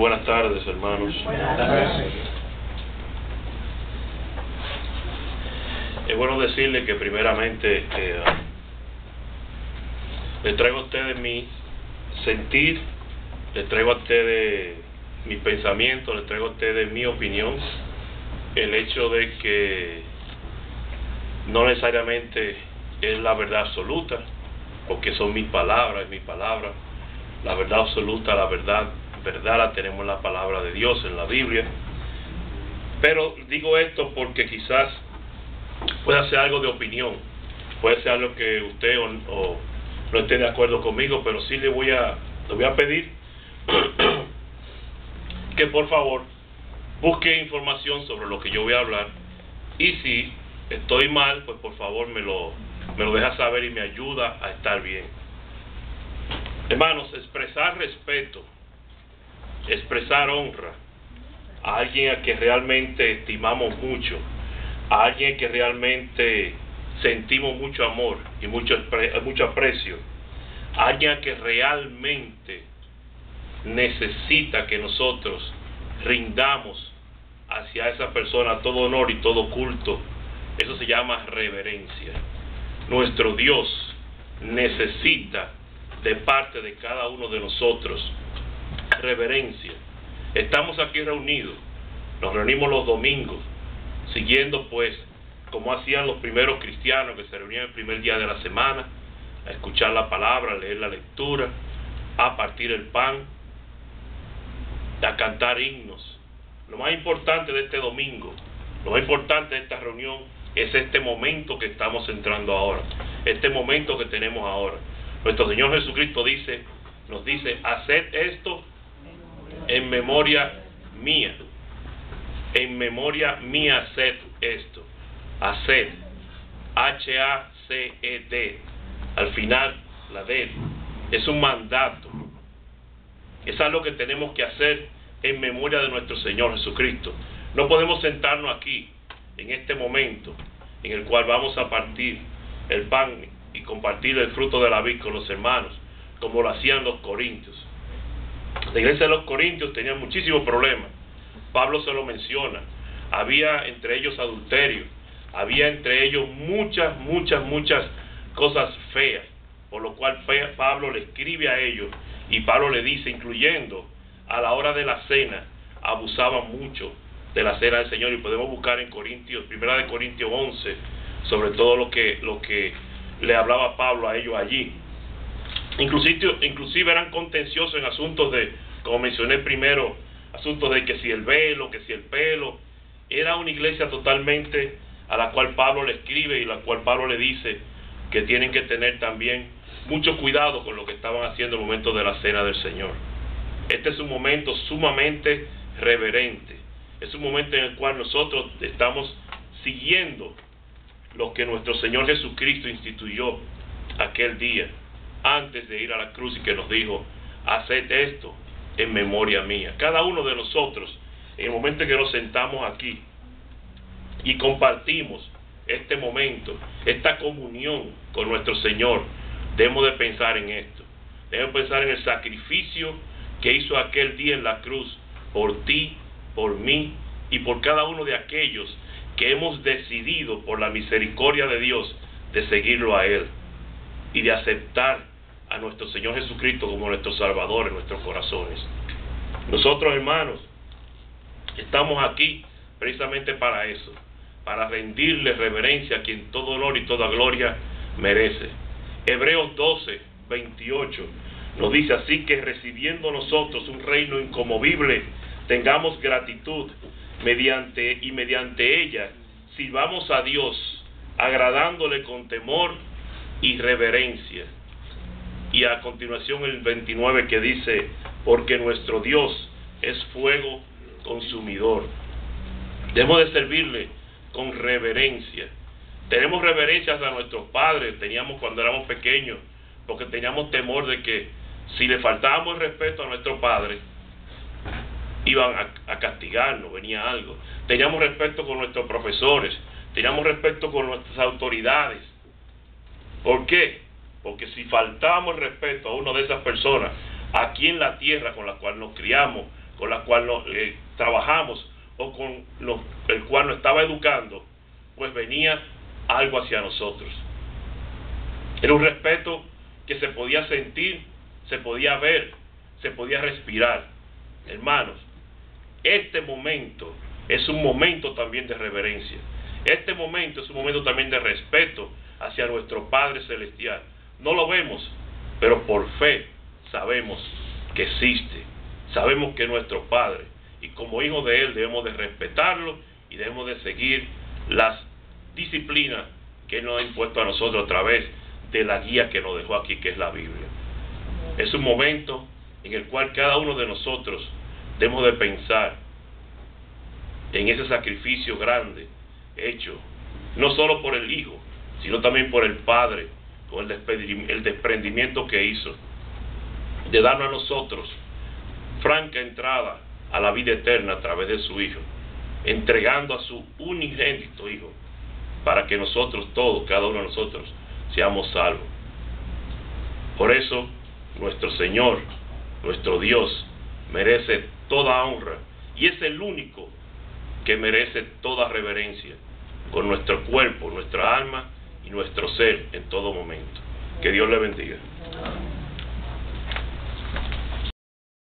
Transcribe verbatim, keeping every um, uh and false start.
buenas tardes, hermanos. Buenas tardes. Es bueno decirle que primeramente eh, les traigo a ustedes mi sentir, les traigo a ustedes mis pensamientos, les traigo a ustedes mi opinión. El hecho de que no necesariamente es la verdad absoluta, porque son mis palabras, es mi palabra. La verdad absoluta, la verdad, verdad la tenemos en la palabra de Dios, en la Biblia. Pero digo esto porque quizás pueda ser algo de opinión, puede ser algo que usted o, o no esté de acuerdo conmigo, pero sí le voy a, le voy a pedir que por favor busque información sobre lo que yo voy a hablar, y si estoy mal, pues por favor me lo, me lo deja saber y me ayuda a estar bien. Hermanos, expresar respeto, expresar honra a alguien a que realmente estimamos mucho, a alguien que realmente sentimos mucho amor y mucho, mucho aprecio, a alguien que realmente necesita que nosotros rindamos hacia esa persona todo honor y todo culto. Eso se llama reverencia. Nuestro Dios necesita de parte de cada uno de nosotros reverencia. Estamos aquí reunidos, nos reunimos los domingos, siguiendo pues como hacían los primeros cristianos, que se reunían el primer día de la semana a escuchar la palabra, a leer la lectura, a partir el pan, a cantar himnos. Lo más importante de este domingo, lo más importante de esta reunión es este momento que estamos entrando ahora, este momento que tenemos ahora. Nuestro Señor Jesucristo dice, nos dice, haced esto en memoria mía. En memoria mía haced esto. Haced. H A C E D. Al final, la D. Es un mandato. Es algo que tenemos que hacer en memoria de nuestro Señor Jesucristo. No podemos sentarnos aquí, en este momento, en el cual vamos a partir el pan y compartir el fruto de la vid con los hermanos, como lo hacían los corintios. La iglesia de los corintios tenía muchísimos problemas. Pablo se lo menciona. Había entre ellos adulterio, había entre ellos muchas, muchas, muchas cosas feas, por lo cual Pablo le escribe a ellos, y Pablo le dice, incluyendo a la hora de la cena, abusaban mucho de la cena del Señor, y podemos buscar en Corintios, primera de Corintios once, sobre todo lo que, lo que le hablaba Pablo a ellos allí. Inclusive, inclusive eran contenciosos en asuntos de, como mencioné primero, asuntos de que si el velo, que si el pelo. Era una iglesia totalmente a la cual Pablo le escribe y la cual Pablo le dice que tienen que tener también mucho cuidado con lo que estaban haciendo en el momento de la cena del Señor. Este es un momento sumamente reverente. Es un momento en el cual nosotros estamos siguiendo lo que nuestro Señor Jesucristo instituyó aquel día, antes de ir a la cruz, y que nos dijo, haced esto en memoria mía. Cada uno de nosotros, en el momento en que nos sentamos aquí y compartimos este momento, esta comunión con nuestro Señor, debemos de pensar en esto. Debemos pensar en el sacrificio que hizo aquel día en la cruz por ti, por mí y por cada uno de aquellos que hemos decidido por la misericordia de Dios de seguirlo a Él y de aceptar a nuestro Señor Jesucristo como nuestro Salvador en nuestros corazones. Nosotros, hermanos, estamos aquí precisamente para eso, para rendirle reverencia a quien todo honor y toda gloria merece. Hebreos doce, veintiocho nos dice, así que recibiendo nosotros un reino inconmovible, tengamos gratitud mediante y mediante ella sirvamos a Dios, agradándole con temor y reverencia. Y a continuación el veintinueve, que dice, porque nuestro Dios es fuego consumidor. Debemos de servirle con reverencia. Tenemos reverencias a nuestros padres, teníamos cuando éramos pequeños, porque teníamos temor de que si le faltábamos el respeto a nuestro padre, iban a, a castigarnos, venía algo. Teníamos respeto con nuestros profesores, teníamos respeto con nuestras autoridades. ¿Por qué? Porque si faltábamos respeto a una de esas personas aquí en la tierra con la cual nos criamos, con la cual nos, eh, trabajamos o con los, el cual nos estaba educando, pues venía algo hacia nosotros. Era un respeto que se podía sentir, se podía ver, se podía respirar. Hermanos, este momento es un momento también de reverencia. Este momento es un momento también de respeto hacia nuestro Padre Celestial. No lo vemos, pero por fe sabemos que existe. Sabemos que es nuestro Padre. Y como hijos de Él debemos de respetarlo y debemos de seguir las disciplinas que Él nos ha impuesto a nosotros a través de la guía que nos dejó aquí, que es la Biblia. Es un momento en el cual cada uno de nosotros debemos de pensar en ese sacrificio grande hecho, no solo por el Hijo, sino también por el Padre, con el desprendimiento que hizo, de darnos a nosotros franca entrada a la vida eterna a través de su Hijo, entregando a su unigénito Hijo, para que nosotros todos, cada uno de nosotros, seamos salvos. Por eso, nuestro Señor, nuestro Dios, merece toda honra, y es el único que merece toda reverencia, con nuestro cuerpo, nuestra alma y nuestro ser en todo momento. Que Dios le bendiga.